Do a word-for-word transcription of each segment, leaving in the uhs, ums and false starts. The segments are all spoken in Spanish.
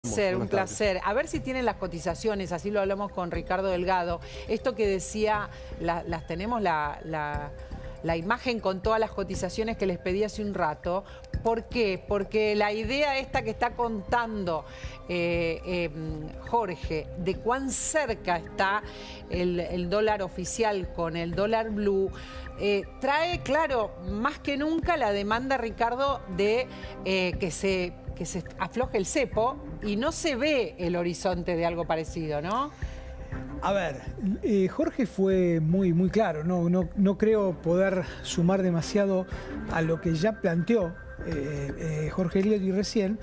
Ser, un placer. A ver si tienen las cotizaciones, así lo hablamos con Ricardo Delgado. Esto que decía, la, las tenemos la, la, la imagen con todas las cotizaciones que les pedí hace un rato. ¿Por qué? Porque la idea esta que está contando eh, eh, Jorge, de cuán cerca está el, el dólar oficial con el dólar blue, eh, trae, claro, más que nunca la demanda, Ricardo, de eh, que se... que se afloje el cepo y no se ve el horizonte de algo parecido, ¿no? A ver, eh, Jorge fue muy, muy claro, no, no, no creo poder sumar demasiado a lo que ya planteó eh, eh, Jorge Elliott recién.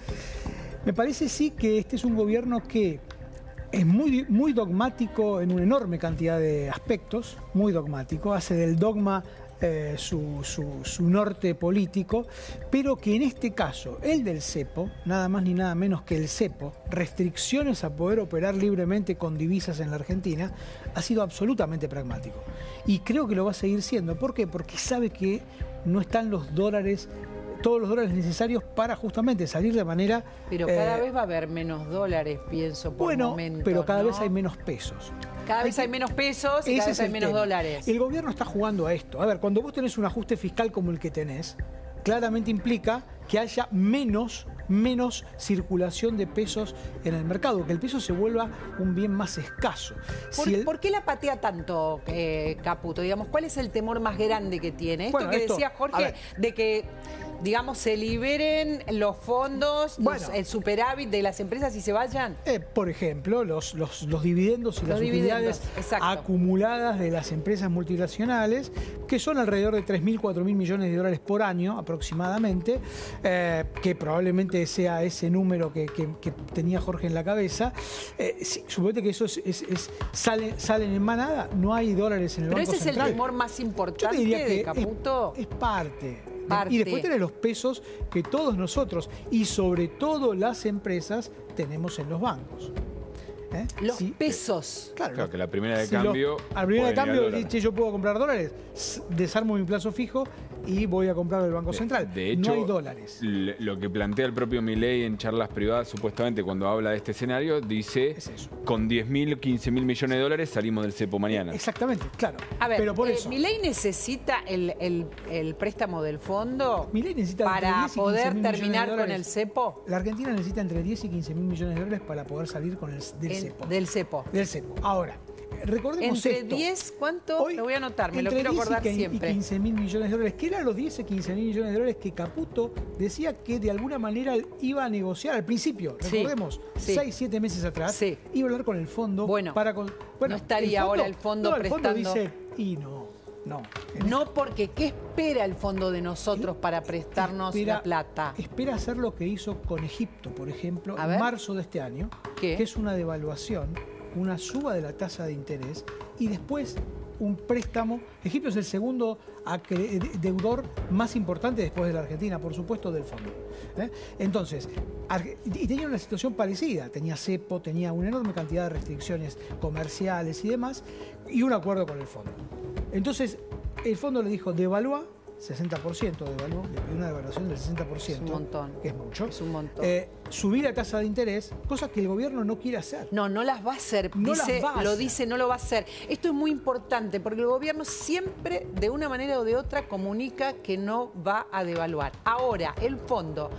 Me parece sí que este es un gobierno que es muy, muy dogmático en una enorme cantidad de aspectos, muy dogmático, hace del dogma Eh, su, su, su norte político, pero que en este caso, el del cepo, nada más ni nada menos que el cepo, restricciones a poder operar libremente con divisas en la Argentina, ha sido absolutamente pragmático. Y creo que lo va a seguir siendo. ¿Por qué? Porque sabe que no están los dólares, todos los dólares necesarios para justamente salir de manera... Pero cada eh, vez va a haber menos dólares, pienso, por bueno, momentos, pero cada ¿no? vez hay menos pesos. Cada vez hay menos pesos y cada vez hay menos dólares. El gobierno está jugando a esto. A ver, cuando vos tenés un ajuste fiscal como el que tenés, claramente implica que haya menos, menos circulación de pesos en el mercado, que el peso se vuelva un bien más escaso. ¿Por, si el... ¿por qué la patea tanto, eh, Caputo? Digamos, ¿cuál es el temor más grande que tiene? Esto bueno, que esto, decía Jorge, de que... digamos, se liberen los fondos, bueno, los, el superávit de las empresas y se vayan. Eh, por ejemplo, los, los, los dividendos y los las utilidades acumuladas de las empresas multinacionales, que son alrededor de tres mil, cuatro mil millones de dólares por año aproximadamente, eh, que probablemente sea ese número que, que, que tenía Jorge en la cabeza. Eh, sí, suponete que eso es, es, es, sale, salen en manada, no hay dólares en el Pero Banco ese Central. Es el temor más importante Yo te diría que de Caputo. Es, es parte. Parte. Y después tenés los pesos que todos nosotros, y sobre todo las empresas, tenemos en los bancos. ¿Eh? Los sí, pesos. Claro, claro, que la primera de si cambio... Lo, a la primera de cambio, dice, yo puedo comprar dólares, desarmo mi plazo fijo y voy a comprar del Banco Central. De hecho, no hay dólares. Lo que plantea el propio Milei en charlas privadas, supuestamente cuando habla de este escenario, dice, con diez mil, quince mil millones de dólares salimos del cepo mañana. Exactamente, claro. A ver, pero por eh, eso, ¿Milei necesita el, el, el préstamo del fondo Milei necesita para poder terminar con el cepo? La Argentina necesita entre diez y quince mil millones de dólares para poder salir con el, del el, cepo. Del cepo. Del cepo. Ahora, recordemos entre esto. diez, ¿cuánto? Hoy, lo voy a anotar, me lo quiero acordar y siempre. Y quince mil millones de dólares. ¿Qué eran los diez y quince mil millones de dólares que Caputo decía que de alguna manera iba a negociar al principio? Recordemos, sí, seis, siete meses atrás, sí. iba a hablar con el fondo bueno, para... Con, bueno, no estaría el fondo, ahora el fondo no, prestando... El fondo dice, y no, no. No, porque ¿qué espera el fondo de nosotros para prestarnos espera, la plata? Espera hacer lo que hizo con Egipto, por ejemplo, a en ver. marzo de este año, ¿Qué? que es una devaluación, una suba de la tasa de interés y después un préstamo. Egipto es el segundo deudor más importante después de la Argentina, por supuesto, del fondo. ¿Eh? Entonces, y tenía una situación parecida, tenía cepo, tenía una enorme cantidad de restricciones comerciales y demás, y un acuerdo con el fondo. Entonces, el fondo le dijo, devalúa, sesenta por ciento devaluó, le pidió una devaluación del sesenta por ciento. Es un montón. Que es mucho. Es un montón. Eh, subir la tasa de interés, cosa que el gobierno no quiere hacer. No, no las va a hacer. No dice, las va a lo hacer. dice, no lo va a hacer. Esto es muy importante porque el gobierno siempre, de una manera o de otra, comunica que no va a devaluar. Ahora, el fondo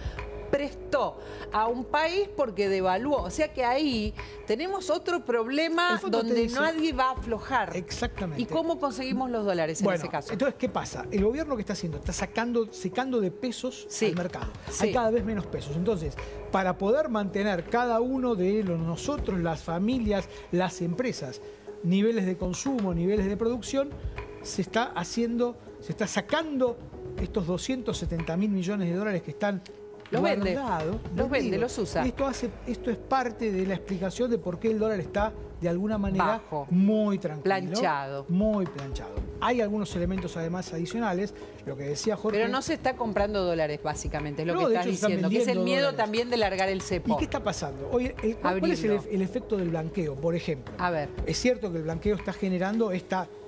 prestó a un país porque devaluó. O sea que ahí tenemos otro problema donde dice, nadie va a aflojar. Exactamente. ¿Y cómo conseguimos los dólares en bueno, ese caso? Entonces, ¿qué pasa? El gobierno que está haciendo, está sacando, secando de pesos sí. al mercado. Sí. Hay cada vez menos pesos. Entonces, para poder mantener cada uno de los, nosotros, las familias, las empresas, niveles de consumo, niveles de producción, se está haciendo, se está sacando estos doscientos setenta mil millones de dólares que están Los vende, los vende, los usa. Esto, hace, esto es parte de la explicación de por qué el dólar está, de alguna manera, bajo, muy tranquilo. Planchado. Muy planchado. Hay algunos elementos, además, adicionales. Lo que decía Jorge... Pero no se está comprando dólares, básicamente, es lo no, que de estás hecho, diciendo. Que es el miedo dólares. también de largar el cepo. ¿Y qué está pasando? Hoy, el, ¿Cuál es el, el efecto del blanqueo, por ejemplo? A ver. Es cierto que el blanqueo está generando esta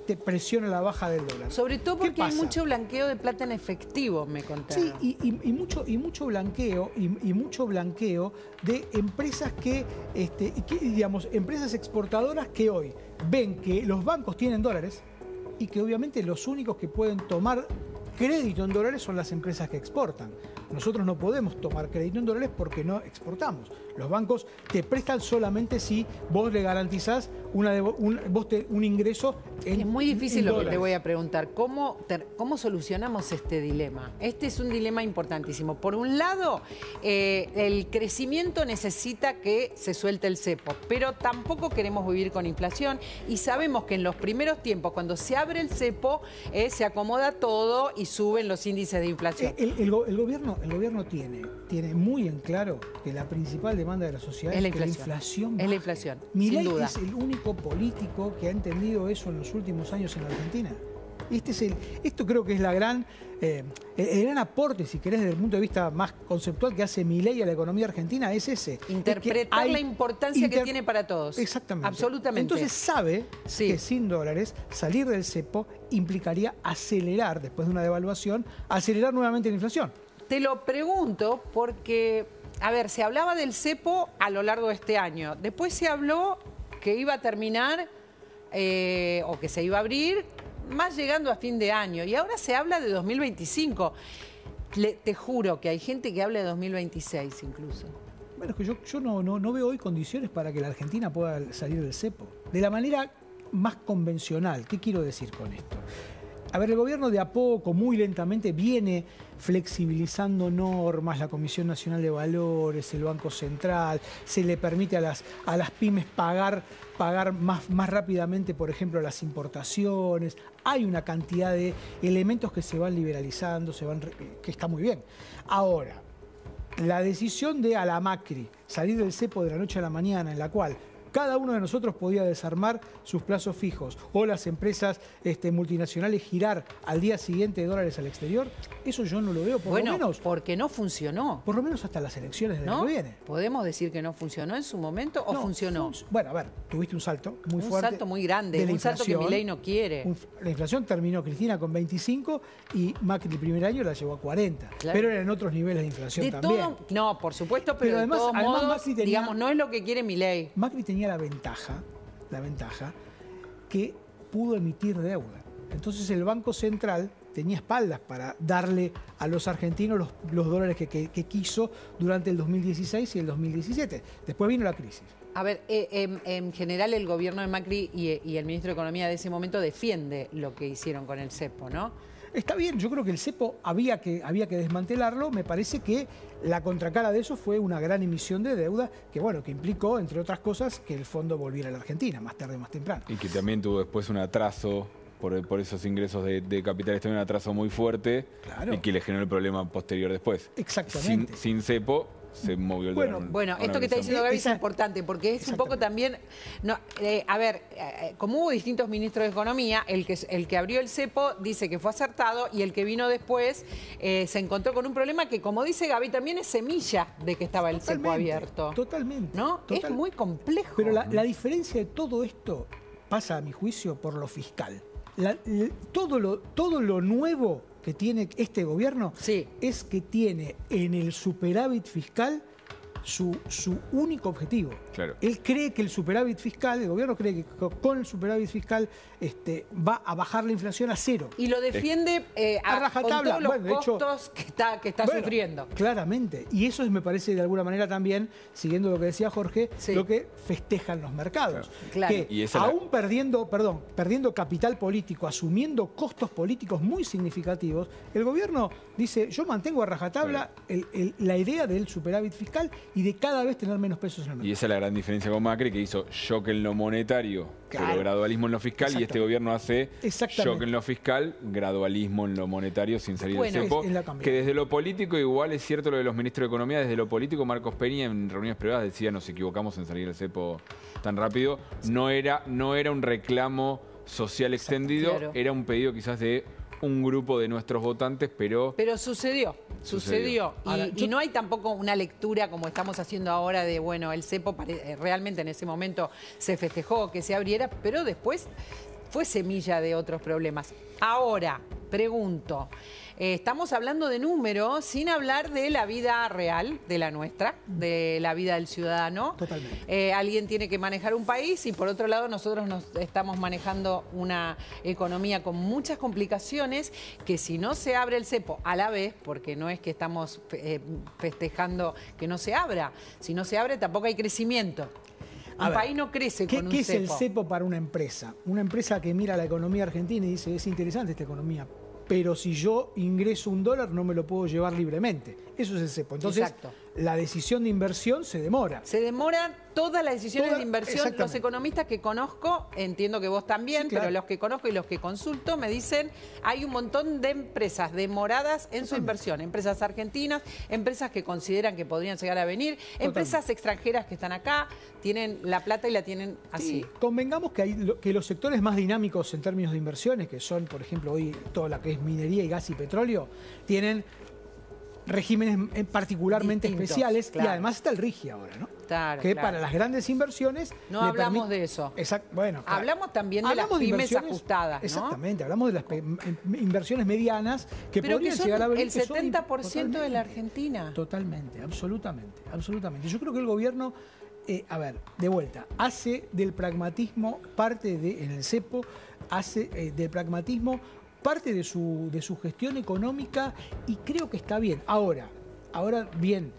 te presiona la baja del dólar. Sobre todo porque hay pasa? mucho blanqueo de plata en efectivo, me contaron. Sí, y, y, y, mucho, y mucho blanqueo, y, y mucho blanqueo de empresas que, este, que, digamos, empresas exportadoras que hoy ven que los bancos tienen dólares y que obviamente los únicos que pueden tomar crédito en dólares son las empresas que exportan. Nosotros no podemos tomar crédito en dólares porque no exportamos. Los bancos te prestan solamente si vos le garantizás una, un, vos te, un ingreso en Es muy difícil en lo dólares. que te voy a preguntar. ¿Cómo, ter, ¿Cómo solucionamos este dilema? Este es un dilema importantísimo. Por un lado, eh, el crecimiento necesita que se suelte el cepo, pero tampoco queremos vivir con inflación y sabemos que en los primeros tiempos, cuando se abre el cepo, eh, se acomoda todo y suben los índices de inflación. El, el, el, gobierno, el gobierno tiene, tiene muy en claro que la principal demanda de la sociedad es la es que inflación. la inflación Es la inflación, Milei sin duda. es el único político que ha entendido eso en los últimos años en la Argentina. Este es el, esto creo que es la gran, eh, el, el gran aporte, si querés, desde el punto de vista más conceptual que hace Milei a la economía argentina, es ese. Interpretar es que hay, la importancia inter... que tiene para todos. Exactamente. Absolutamente. Entonces sabe sí. que sin dólares salir del cepo implicaría acelerar, después de una devaluación, acelerar nuevamente la inflación. Te lo pregunto porque, a ver, se hablaba del cepo a lo largo de este año. Después se habló que iba a terminar eh, o que se iba a abrir más llegando a fin de año. Y ahora se habla de dos mil veinticinco. Le, te juro que hay gente que habla de dos mil veintiséis incluso. Bueno, es que yo, yo no, no, no veo hoy condiciones para que la Argentina pueda salir del cepo. De la manera más convencional. ¿Qué quiero decir con esto? A ver, el gobierno de a poco, muy lentamente, viene flexibilizando normas, la Comisión Nacional de Valores, el Banco Central, se le permite a las, a las pymes pagar, pagar más, más rápidamente, por ejemplo, las importaciones. Hay una cantidad de elementos que se van liberalizando, se van, que está muy bien. Ahora, la decisión de a la Macri salir del cepo de la noche a la mañana, en la cual cada uno de nosotros podía desarmar sus plazos fijos o las empresas este, multinacionales girar al día siguiente dólares al exterior, eso yo no lo veo, por bueno, lo menos. porque no funcionó. Por lo menos hasta las elecciones del ¿No? año que viene. ¿Podemos decir que no funcionó en su momento o no, funcionó? Fun bueno, a ver, tuviste un salto muy un fuerte. Un salto muy grande, un salto que Milei no quiere. Un, la inflación terminó Cristina con veinticinco y Macri el primer año la llevó a cuarenta. Claro. Pero eran otros niveles de inflación de también. Todo, no, por supuesto, pero, pero de además, todos además modos, Macri tenía, digamos, no es lo que quiere Milei. Macri tenía la ventaja la ventaja que pudo emitir deuda. Entonces el Banco Central tenía espaldas para darle a los argentinos los, los dólares que, que, que quiso durante el dos mil dieciséis y el dos mil diecisiete. Después vino la crisis. A ver, eh, en, en general el gobierno de Macri y, y el ministro de Economía de ese momento defiende lo que hicieron con el cepo, ¿no? Está bien, yo creo que el cepo había que, había que desmantelarlo. Me parece que la contracara de eso fue una gran emisión de deuda que, bueno, que implicó, entre otras cosas, que el fondo volviera a la Argentina, más tarde o más temprano. Y que también tuvo después un atraso por, por esos ingresos de, de capitales, también un atraso muy fuerte, claro. Y que le generó el problema posterior después. Exactamente. Sin, sin cepo se movió el bueno, dólar. Bueno, esto que está diciendo Gaby es importante porque es un poco también... No, eh, a ver, eh, como hubo distintos ministros de Economía, el que, el que abrió el cepo dice que fue acertado y el que vino después eh, se encontró con un problema que, como dice Gaby, también es semilla de que estaba el totalmente, cepo abierto. Totalmente. ¿No? Total. Es muy complejo. Pero la, la diferencia de todo esto pasa, a mi juicio, por lo fiscal. La, la, todo, lo, todo lo nuevo que tiene este gobierno sí. es que tiene en el superávit fiscal su, su único objetivo. Claro. Él cree que el superávit fiscal, el gobierno cree que con el superávit fiscal este, va a bajar la inflación a cero. Y lo defiende eh, a, a rajatabla. Con todos bueno, los costos hecho, que está, que está bueno, sufriendo. Claramente. Y eso es, me parece, de alguna manera también, siguiendo lo que decía Jorge, sí. lo que festejan los mercados. Claro. Que y aún la... perdiendo, perdón, perdiendo capital político, asumiendo costos políticos muy significativos, el gobierno dice, yo mantengo a rajatabla sí. el, el, la idea del superávit fiscal y de cada vez tener menos pesos en el mercado. Y esa es la gran diferencia con Macri, que hizo shock en lo monetario, claro. pero gradualismo en lo fiscal, y este gobierno hace shock en lo fiscal, gradualismo en lo monetario sin salir bueno, del cepo. Es, es que desde lo político, igual es cierto lo de los ministros de Economía, desde lo político Marcos Peña en reuniones privadas decía nos equivocamos en salir del cepo tan rápido. No era, no era un reclamo social extendido, claro. era un pedido quizás de un grupo de nuestros votantes, pero... Pero sucedió, sucedió. sucedió. Y, ahora, yo... y no hay tampoco una lectura como estamos haciendo ahora de, bueno, el cepo realmente en ese momento se festejó que se abriera, pero después fue semilla de otros problemas. Ahora, pregunto, eh, estamos hablando de números sin hablar de la vida real, de la nuestra, de la vida del ciudadano. Totalmente. Eh, alguien tiene que manejar un país y por otro lado nosotros nos estamos manejando una economía con muchas complicaciones que si no se abre el cepo a la vez, porque no es que estamos eh, festejando que no se abra, si no se abre tampoco hay crecimiento. Un ver, país no crece ¿qué, con un ¿Qué es cepo? el cepo para una empresa? Una empresa que mira la economía argentina y dice, es interesante esta economía, pero si yo ingreso un dólar no me lo puedo llevar libremente. Eso es el cepo. Entonces, Exacto. la decisión de inversión se demora. Se demoran todas las decisiones Toda- de inversión. Los exactamente. economistas que conozco, entiendo que vos también, Sí, claro. pero los que conozco y los que consulto me dicen hay un montón de empresas demoradas en su Totalmente. inversión. Empresas argentinas, empresas que consideran que podrían llegar a venir, empresas extranjeras que están acá, tienen la plata y la tienen así. Sí, convengamos que, hay, lo- que los sectores más dinámicos en términos de inversiones, que son, por ejemplo, hoy toda la que es minería y gas y petróleo, tienen regímenes eh, particularmente Distintos, especiales claro. y además está el RIGI ahora, ¿no? Claro, que claro. para las grandes inversiones... No le hablamos permit- de eso. Exacto, bueno, claro. Hablamos también de Hablamos las pymes inversiones- ajustadas, ¿no? Exactamente, hablamos de las pe- em- inversiones medianas que Pero que podrían son llegar a venir. el que son setenta por ciento de la totalmente, Argentina. Totalmente, absolutamente, absolutamente. Yo creo que el gobierno, eh, a ver, de vuelta, hace del pragmatismo parte de, en el cepo, hace eh, del pragmatismo parte de su, de su gestión económica y creo que está bien. Ahora, ahora bien,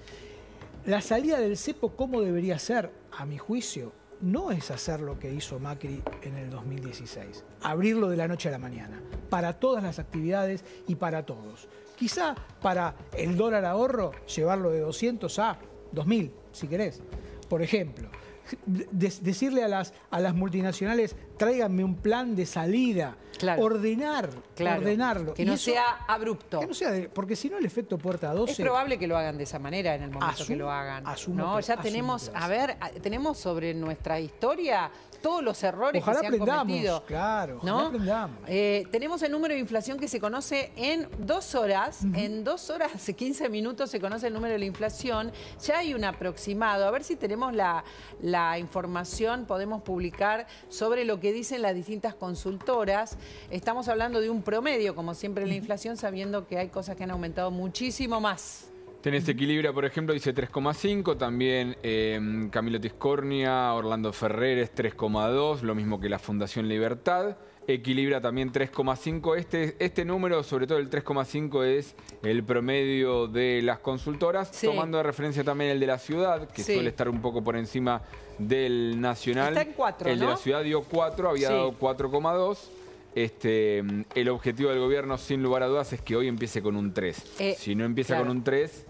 la salida del cepo, ¿cómo debería ser? A mi juicio, no es hacer lo que hizo Macri en el dos mil dieciséis, abrirlo de la noche a la mañana, para todas las actividades y para todos. Quizá para el dólar ahorro, llevarlo de doscientos a dos mil, si querés. Por ejemplo, de- decirle a las, a las multinacionales, tráiganme un plan de salida, Claro. ordenar, Claro, ordenarlo. que Y no eso- sea abrupto. que no sea de- porque si no el efecto puerta doce... Es probable que lo hagan de esa manera en el momento que Asumo- lo hagan. asumo ¿no? que- Ya asumo tenemos, que va a a ver, a- tenemos sobre nuestra historia todos los errores Ojalá que se han aprendamos, cometido. claro, ¿no? ojalá aprendamos. Eh, tenemos el número de inflación que se conoce en dos horas. En dos horas, hace quince minutos se conoce el número de la inflación. Ya hay un aproximado. A ver si tenemos la, la información, podemos publicar sobre lo que dicen las distintas consultoras. Estamos hablando de un promedio, como siempre, en la inflación, sabiendo que hay cosas que han aumentado muchísimo más. Tenés Equilibra, por ejemplo, dice tres coma cinco, también eh, Camilo Tiscornia, Orlando Ferreres tres coma dos, lo mismo que la Fundación Libertad. Equilibra también tres coma cinco. Este, este número, sobre todo el tres coma cinco, es el promedio de las consultoras, Sí. tomando de referencia también el de la ciudad, que Sí. suele estar un poco por encima del nacional. Está en cuatro, El de ¿no? la ciudad dio cuatro, había Sí. dado cuatro coma dos. Este, el objetivo del gobierno, sin lugar a dudas, es que hoy empiece con un tres. Eh, si no empieza claro. con un tres...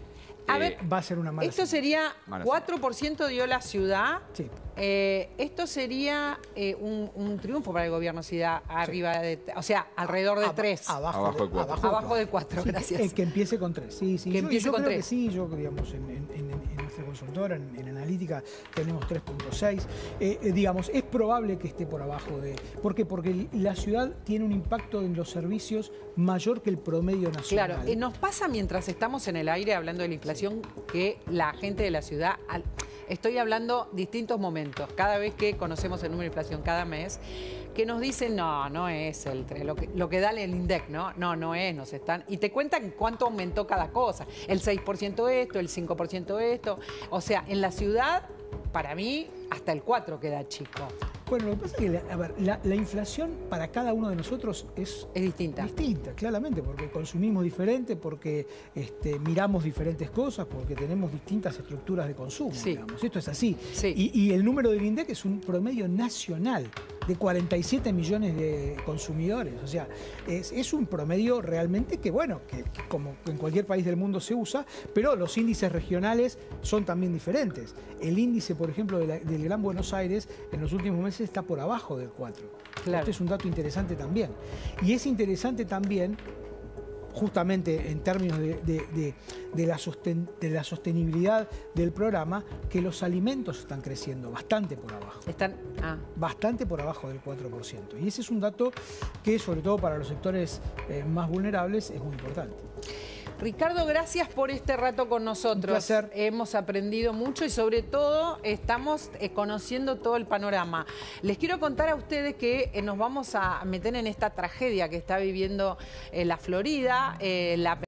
A eh, ver, Va a ser una mala esto señal. sería Mala cuatro por ciento dio la ciudad. Sí. Eh, esto sería eh, un, un triunfo para el gobierno si da arriba de, o sea, alrededor de Ab- tres. Abajo, Abajo de cuatro. Abajo de cuatro, Sí, gracias. eh, que empiece con tres. Sí, sí. Que yo, empiece yo con creo tres. que sí, yo digamos en, en- en- en nuestra consultora, en, en analítica, tenemos tres punto seis. Eh, eh, digamos, es probable que esté por abajo de. ¿Por qué? Porque la ciudad tiene un impacto en los servicios mayor que el promedio nacional. Claro, eh, nos pasa mientras estamos en el aire hablando de la inflación que la gente de la ciudad, al- estoy hablando distintos momentos, cada vez que conocemos el número de inflación cada mes, que nos dicen, no, no es el tres, lo que, lo que da el INDEC, ¿no? No, no es, nos están... Y te cuentan cuánto aumentó cada cosa, el seis por ciento esto, el cinco por ciento esto, o sea, en la ciudad, para mí, hasta el cuatro queda chico, Bueno, lo que pasa es que la, a ver, la, la inflación para cada uno de nosotros es es distinta. distinta, claramente, porque consumimos diferente, porque este, miramos diferentes cosas, porque tenemos distintas estructuras de consumo. Sí. Digamos. Esto es así. Sí. Y, y el número del INDEC es un promedio nacional de cuarenta y siete millones de consumidores. O sea, es, es un promedio realmente que, bueno, que, que como en cualquier país del mundo se usa, pero los índices regionales son también diferentes. El índice, por ejemplo, de la- del Gran Buenos Aires en los últimos meses está por abajo del cuatro. Claro. Este es un dato interesante también. Y es interesante también, justamente en términos de, de- de- de la sosten- de la sostenibilidad del programa, que los alimentos están creciendo bastante por abajo. Están... Ah. Bastante por abajo del cuatro por ciento. Y ese es un dato que, sobre todo para los sectores eh, más vulnerables, es muy importante. Ricardo, gracias por este rato con nosotros. Un placer. Hemos aprendido mucho y sobre todo estamos eh, conociendo todo el panorama. Les quiero contar a ustedes que eh, nos vamos a meter en esta tragedia que está viviendo eh, la Florida, eh, la